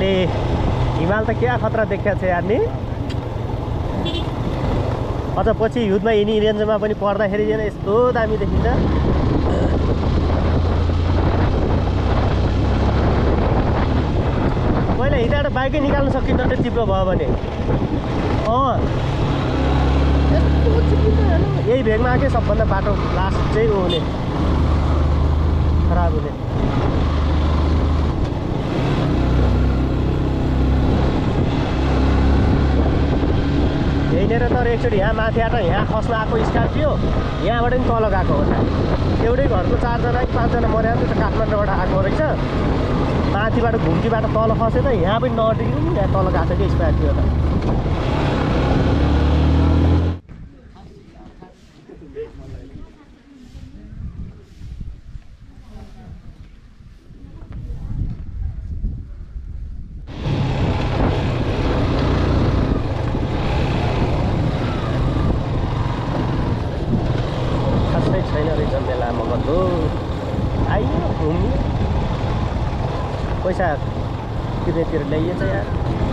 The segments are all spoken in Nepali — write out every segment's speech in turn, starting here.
अहिले हिमाल त क्या खतरा देखिएको छ यार नि। अझ पछि हिउँदमा यिनी रेन्जमा पनि पर्दाखेरि यस्तो दामी देखिन्छ। पहिला हिँडेर बाइकै निकाल्नु सकिन्छ त्यो चिप्लो भयो भने। यस्तो चिप्लिन्छ हेर्नु। यही भेगमा आएकै सबभन्दा बाटो लास्ट चाहिँ हुने खराब हुने। यहीँनिर तर एकचोटि यहाँ माथिबाट यहाँ खस्न आएको स्कार्पियो यहाँबाट पनि तल गएको हो। एउटै घरको 4 जना कि 5 जना मर्या त्यो त काठमाडौँबाट आएको रहेछ। माथिबाट घुम्तीबाट तल खस्यो त यहाँ पनि नअटिकन यहाँ तल गएको छ कि स्कार्पियो त। पैसा तिर्नेतिर ल्याइएछ यार।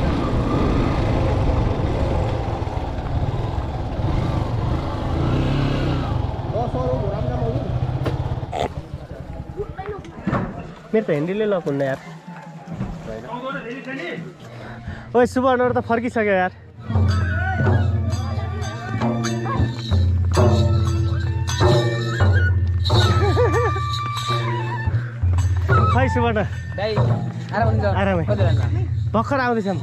मेरो त हेन्डीले लकुन्न यार। ओइ सुवर्णहरू त फर्किसक्यो यार। खै सुवर्ण आरामै भर्खर आउँदैछौँ।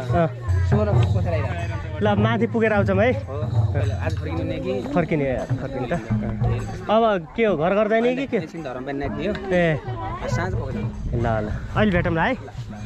ल माथि पुगेर आउँछौँ है। फर्किने यार फर्किने त। अब के हो घर घर जाने कि के? ए ल ल अहिले भेटौँला है।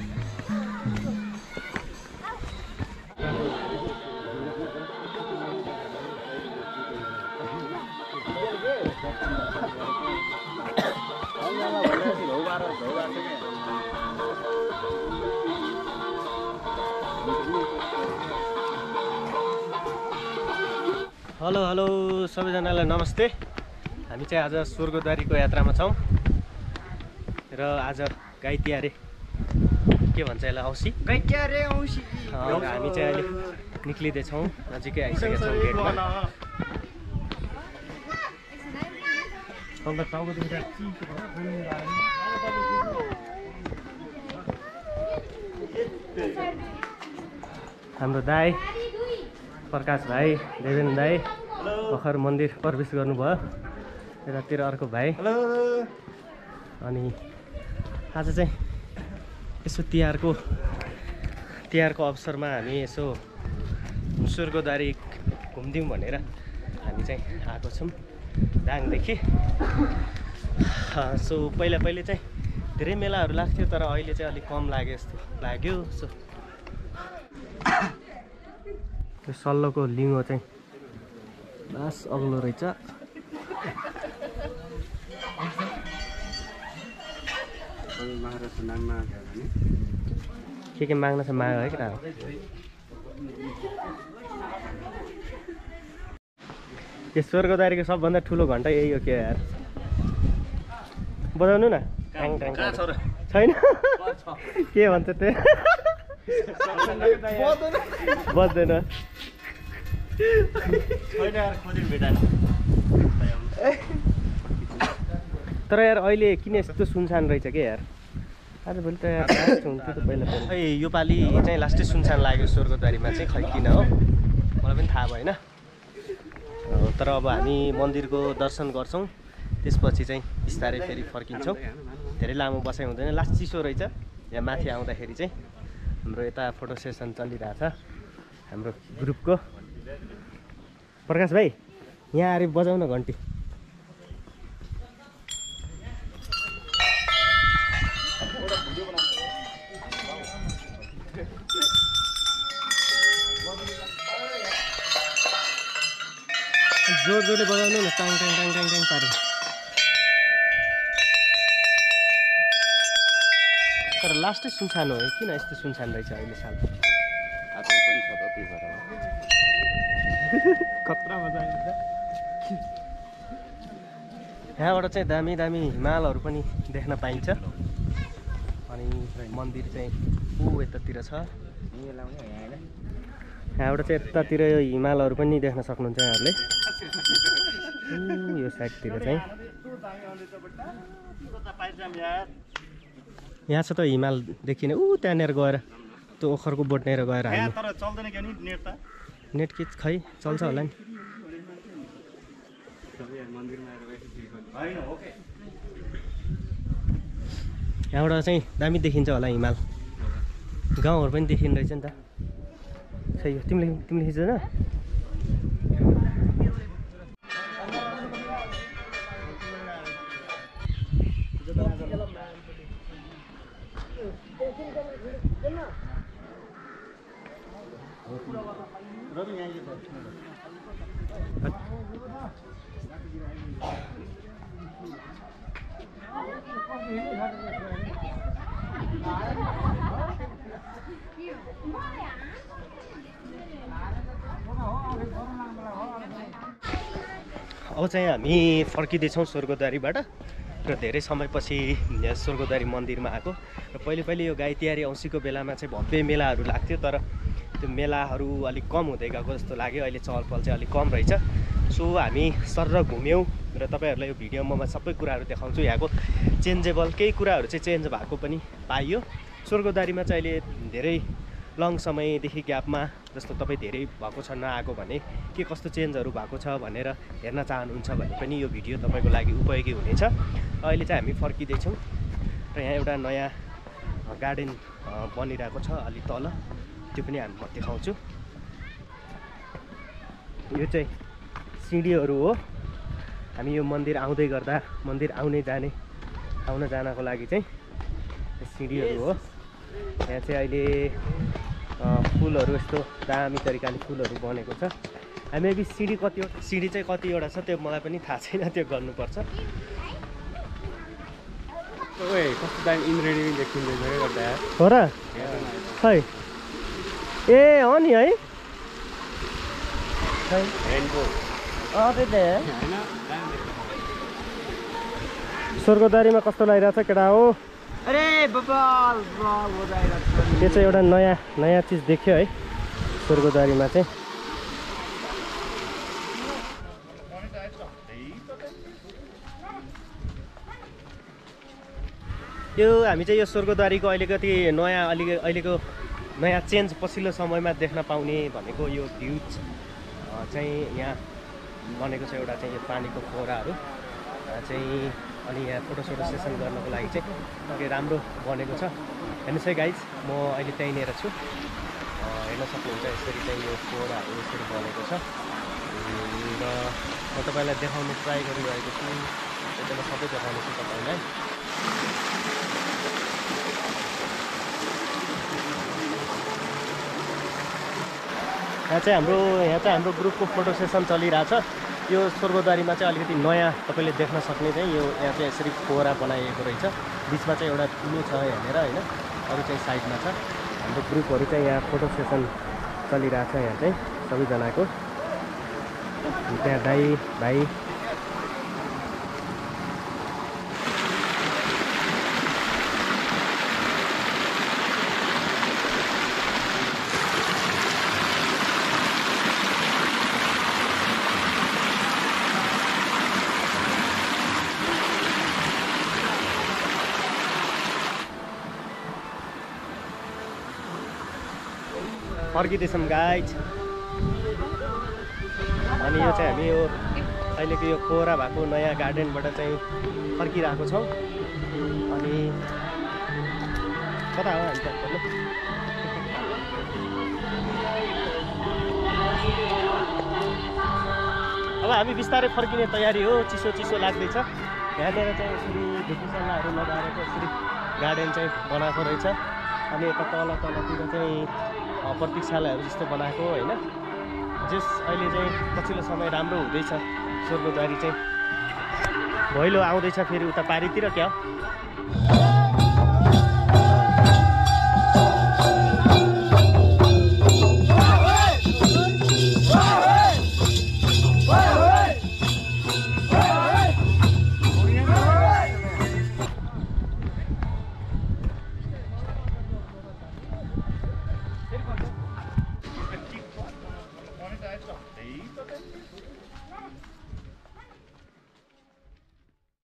हेलो हेलो सबैजनालाई नमस्ते। हामी चाहिँ आज स्वर्गद्वारीको यात्रामा छौँ र आज गाई तिहारे के भन्छ यसलाई औँसी गाई तिहारे औँसी। हामी चाहिँ अहिले निक्लिँदैछौँ, नजिकै आइसकेका छौँ गेटमा। हाम्रो दाई प्रकाश भाइ, देवेन दाई भर्खर मन्दिर प्रवेश गर्नुभयो। यतातिर अर्को भाइ। अनि आज चाहिँ यसो तिहारको अवसरमा हामी यसो स्वर्गद्वारी घुम्दिउँ भनेर हामी चाहिँ आएको छौँ दाङदेखि। सो पहिला चाहिँ धेरै मेलाहरू लाग्थ्यो तर अहिले चाहिँ अलिक कम लाग्यो जस्तो लाग्यो। सो त्यो सल्लोको लिङ्गो चाहिँ बास अग्लो रहेछ। के माग्न छ माग है केटा। यो स्वर्गद्वारीको सबभन्दा ठुलो घन्टा यही हो के यार। बजाउनु न। छैन के भन्छ त्यो बज्दैन। तर यार अहिले किन यस्तो सुनसान रहेछ के यार। आजभोलि त यार लास्ट हुन्थ्यो त पहिला। खै योपालि चाहिँ लास्टै सुनसान लाग्यो स्वर्गद्वारीमा चाहिँ। खै किन हो मलाई पनि थाहा भएन। तर अब हामी मन्दिरको दर्शन गर्छौँ, त्यसपछि चाहिँ बिस्तारै फेरि फर्किन्छौँ। धेरै लामो बसाइ हुँदैन। लास्ट चिसो रहेछ यहाँ माथि आउँदाखेरि चाहिँ। हाम्रो यता फोटो सेसन चलिरहेछ हाम्रो ग्रुपको। प्रकाश भाइ यहाँ आएर बजाउन घन्टी। जोड जोडले बजाउनु न, टाङ टाङ टाङ टाङ टाङ पारेर। तर लास्टै सुनसान हो है। किन यस्तो सुनसान रहेछ अहिले साल? खतरा मजा आइन्छ। यहाँबाट चाहिँ दामी दामी हिमालहरू पनि देख्न पाइन्छ। अनि अनि मन्दिर चाहिँ यतातिर छ। यहाँबाट चाहिँ यतातिर यो हिमालहरू पनि देख्न सक्नुहुन्छ यहाँहरूले। यो साइडतिर चाहिँ यहाँ छ त हिमाल देखिने। त्यहाँनिर गएर त्यो ओखरको बोटनेर गएर हामी नेट कि खै चल्छ होला नि। यहाँबाट चाहिँ दामी देखिन्छ होला हिमाल, गाउँहरू पनि देखिने रहेछ नि त। सही हो, तिमीले खिच्दैन? अब चाहिँ हामी फर्किँदैछौँ स्वर्गद्वारीबाट र धेरै समयपछि स्वर्गद्वारी मन्दिरमा आएको। र पहिले यो गाई तिहारी औँसीको बेलामा चाहिँ भव्य मेलाहरू लाग्थ्यो, तर त्यो मेलाहरू अलिक कम हुँदै गएको जस्तो लाग्यो। अहिले चहल पहल चाहिँ अलिक कम रहेछ। सो हामी सरर घुम्यौँ र तपाईँहरूलाई यो भिडियोमा म सबै कुराहरू देखाउँछु। यहाँको चेन्जेबल केही कुराहरू चाहिँ चेन्ज भएको पनि पाइयो। स्वर्गद्वारीमा चाहिँ अहिले धेरै लङ समयदेखि ग्यापमा जस्तो तपाईँ धेरै भएको छ नआएको भने के कस्तो चेन्जहरू भएको छ भनेर हेर्न चाहनुहुन्छ भने पनि यो भिडियो तपाईँको लागि उपयोगी हुनेछ। अहिले चाहिँ हामी फर्किँदैछौँ र यहाँ एउटा नयाँ गार्डन बनिरहेको छ अलि तल, त्यो पनि हामी देखाउँछु। यो चाहिँ सिँढीहरू हो। हामी यो मन्दिर आउँदै गर्दा मन्दिर आउन जानको लागि चाहिँ सिँढीहरू हो। यहाँ चाहिँ अहिले फुलहरू यस्तो दामी तरिकाले फुलहरू बनेको छ। हामी अब सिँढी चाहिँ कतिवटा छ त्यो मलाई पनि थाहा छैन, त्यो गर्नुपर्छ। कस्तो दामी इन्द्रेणी देखिँदैछ गर्दा हो र खै। ए हो नि है, स्वर्गद्वारीमा कस्तो लागिरहेछ केटा हो? अरे बबाल यो चाहिँ एउटा नयाँ चिज देख्यो है स्वर्गद्वारीमा चाहिँ। यो हामी चाहिँ यो स्वर्गद्वारीको अहिलेको नयाँ चेन्ज पछिल्लो समयमा देख्न पाउने भनेको यो भ्यू चाहिँ यहाँ बनेको छ। एउटा चाहिँ यो पानीको फोहराहरू चाहिँ, अनि यहाँ फोटोसोटो सेसन गर्नको लागि चाहिँ अलि राम्रो बनेको छ। हेर्नुहोस् है गाइज, म अहिले त्यहीँनिर छु। हेर्न सक्नुहुन्छ यसरी चाहिँ यो फोहराहरू यसरी बनेको छ र म तपाईँलाई देखाउनु ट्राई गरिरहेको छु। त्यसमा सबै देखाउनु छु तपाईँलाई। यहाँ चाहिँ हाम्रो ग्रुपको फोटो सेसन चलिरहेछ। यो स्वर्गद्वारीमा चाहिँ अलिकति नयाँ तपाईँले देख्न सक्ने चाहिँ यो यहाँ चाहिँ यसरी फोहरा बनाइएको रहेछ। बिचमा चाहिँ एउटा ठुलो छ यहाँनिर होइन, अरू चाहिँ साइडमा छ। हाम्रो ग्रुपहरू चाहिँ यहाँ फोटो सेसन चलिरहेछ। यहाँ चाहिँ सबैजनाको त्यहाँ दाइ भाइ फर्किँदैछौँ गाइज। अनि यो चाहिँ हामी यो अहिलेको यो फोहरा भएको नयाँ गार्डनबाट चाहिँ फर्किरहेको छौँ। अनि कता हो हामी त? अब हामी बिस्तारै फर्किने तयारी हो। चिसो लाग्दैछ। यहाँनिर चाहिँ यसरी धुपीसलाहरू लगाएर चाहिँ यसरी गार्डन चाहिँ बनाएको रहेछ। अनि यता तलतिर चाहिँ प्रतीक्षालयहरू जस्तो बनाएको होइन। जस अहिले चाहिँ पछिल्लो समय राम्रो हुँदैछ स्वर्गद्वारी चाहिँ। भैलो आउँदैछ फेरि उता पारीतिर क्या। Aí, tá